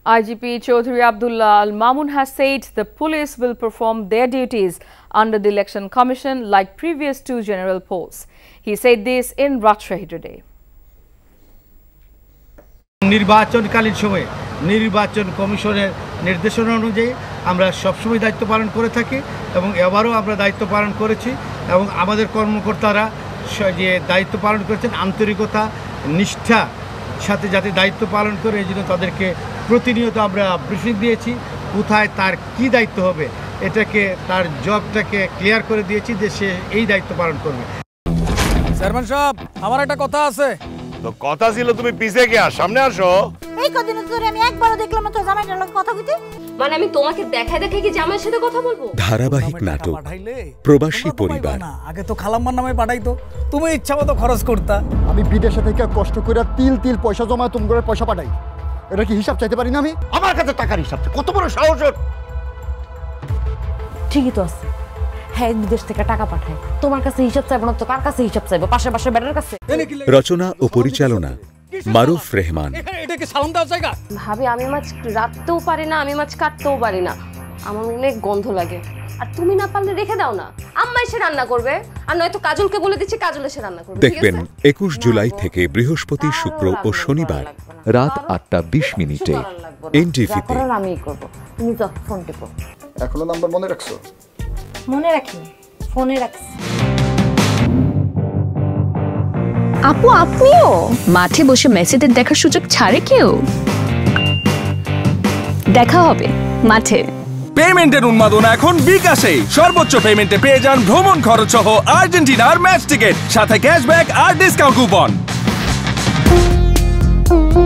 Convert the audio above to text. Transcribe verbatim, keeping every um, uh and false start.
I G P Chaudhry Abdullah Al Mamun has said the police will perform their duties under the Election Commission like previous two general polls. He said this in Rajshahi today. নির্বাচনকালীন সময়ে নির্বাচন কমিশনের নির্দেশনা অনুযায়ী আমরা সবসময় দায়িত্ব পালন করে থাকি এবং এবারও আমরা দায়িত্ব পালন করেছি এবং আমাদের কর্মকর্তারা যে দায়িত্ব পালন করেছেন আন্তরিকতা নিষ্ঠা সাথে যাতে দায়িত্ব পালন করে এই জন্য তাদেরকে প্রতিনিয়ত আমরা ব্রিফিং দিয়েছি কোথায় তার কি দায়িত্ব হবে এটাকে তার জবটাকে ক্লিয়ার করে দিয়েছি যে সে এই দায়িত্ব পালন করবে। চেয়ারম্যান সাহেব আমার একটা কথা আছে। তো কথা ছিল তুমি পিছে গিয়া সামনে আসো। এই কদিন ধরে আমি একবারও দেখলাম না তো জামাইটার লগে কথা কইতে। মানে আমি তোমাকে দেখাই দেখাই কি জামাইয়ের সাথে কথা বলবো? ধারাবাহিক নাটক প্রবাসী পরিবার। আগে তো খালাম্মার নামে পাঠাইতো, তুমি ইচ্ছামতো খরচ করতা। আমি বিদেশে থেকে কষ্ট করে তিল তিল পয়সা জমায় তোমার পয়সা পাঠাই, এটা কি হিসাব চাইতে পারি না আমি? আমার কাছে টাকার হিসাব কত বড় সাহস! ঠিকই তো আছে, হ্যাঁ বিদেশ থেকে টাকা পাঠায়, তোমার কাছে হিসাব চাইবো না তো কার কাছে হিসাব চাইবো? পাশে পাশে বেটার কাছে। রচনা ও পরিচালনা মারুফ রেহমান। এটাকে সালাম দাও জায়গা। ভাবি আমি মাছ রাখতেও পারি না, আমি মাছ কাটতেও পারি না, আমার অনেক গন্ধ লাগে। আর তুমি না পারলে রেখে দাও না, আম্মা এসে রান্না করবে, আর নয়তো কাজলকে বলে দিচ্ছি কাজল এসে রান্না করবে। দেখবেন একুশ জুলাই থেকে বৃহস্পতি শুক্র ও শনিবার রাত আটটা বিশ মিনিটে এন টিভি তে। আমিই করব, তুমি তো ফোন টিপো। এখনো নাম্বার মনে রাখছো? মনে রাখিনি, ফোনে রাখছি। আপু আপনিও মাঠে বসে মেসিদের দেখার সুযোগ ছাড়ে কেউ? দেখা হবে মাঠে। পেমেন্টের উন্মাদনা এখন বিকাশে। সর্বোচ্চ পেমেন্টে পেয়ে যান ভ্রমণ খরচ সহ আর্জেন্টিনার ম্যাচ টিকিট, সাথে ক্যাশব্যাক আর ডিসকাউন্ট কুপন।